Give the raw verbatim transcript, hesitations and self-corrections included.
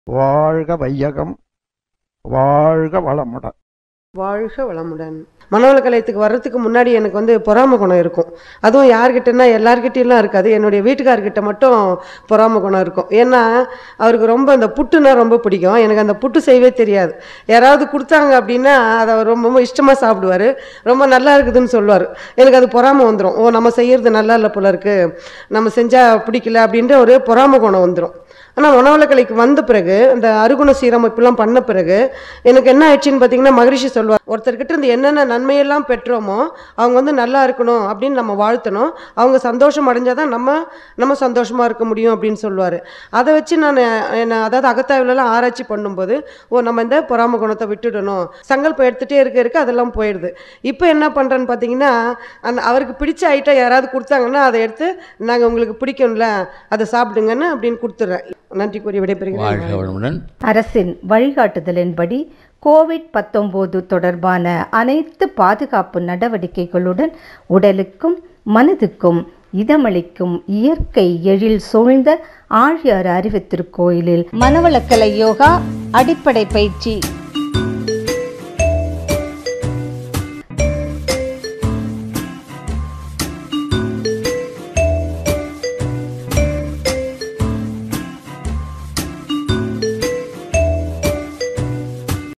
வாழ்க வையகம், வாழ்க வளமுடன். வாழ்க வளமுடன். மனவள கலையத்துக்கு வர்றதுக்கு முன்னாடி எனக்கு வந்து பொறாம குணம் இருக்கும். அதுவும் யார்கிட்டன்னா எல்லார்கிட்டையெல்லாம் இருக்காது. என்னுடைய வீட்டுக்காரர்கிட்ட மட்டும் பொறாம குணம் இருக்கும். ஏன்னா அவருக்கு ரொம்ப அந்த புட்டுன்னா ரொம்ப பிடிக்கும். எனக்கு அந்த புட்டு செய்யவே தெரியாது. யாராவது கொடுத்தாங்க அப்படின்னா அதை அவர் ரொம்ப ரொம்ப இஷ்டமாக சாப்பிடுவார். ரொம்ப நல்லா இருக்குதுன்னு சொல்லுவார். எனக்கு அது பொறாம வந்துடும். ஓ, நம்ம செய்கிறது நல்லா இல்லை போல இருக்கு, நம்ம செஞ்சால் பிடிக்கல அப்படின்ற ஒரு பொறாம குணம் வந்துடும். ஆனால் மனவள கலைக்கு வந்த பிறகு அந்த அருகுண சீரமைப்புலாம் பண்ண பிறகு எனக்கு என்ன ஆயிடுச்சுன்னு பார்த்தீங்கன்னா, மகரிஷி சொல்வார், ஒருத்தர்கிட்ட இருந்து என்னென்ன நன்மையெல்லாம் பெற்றோமோ அவங்க வந்து நல்லா இருக்கணும் அப்படின்னு நம்ம வாழ்த்தணும். அவங்க சந்தோஷம் அடைஞ்சாதான் நம்ம நம்ம சந்தோஷமாக இருக்க முடியும் அப்படின்னு சொல்லுவார். அதை வச்சு நான் என்ன அதாவது அகத்தாய்வுலலாம் ஆராய்ச்சி பண்ணும்போது, ஓ நம்ம இந்த பொறாம குணத்தை விட்டுடணும், சங்கல்பம் எடுத்துகிட்டே இருக்க இருக்க அதெல்லாம் போயிடுது. இப்போ என்ன பண்ணுறேன்னு பார்த்தீங்கன்னா, அந்த அவருக்கு பிடிச்ச ஐட்டம் யாராவது கொடுத்தாங்கன்னா அதை எடுத்து நாங்கள் உங்களுக்கு பிடிக்கும்ல அதை சாப்பிடுங்கன்னு அப்படின்னு கொடுத்துட்றேன். நன்றி கூறி விடைபெறுகிறேன். அரசின் வழிகாட்டுதலின்படி கோவிட் பத்தொன்பது தொடர்பான அனைத்து பாதுகாப்பு நடவடிக்கைகளுடன் உடலுக்கும் மனதுக்கும் இதமளிக்கும் இயற்கை எழில் சூழ்ந்த ஆழியார் அறிவு திருக்கோயிலில் மனவளக்கலை யோகா அடிப்படை பயிற்சி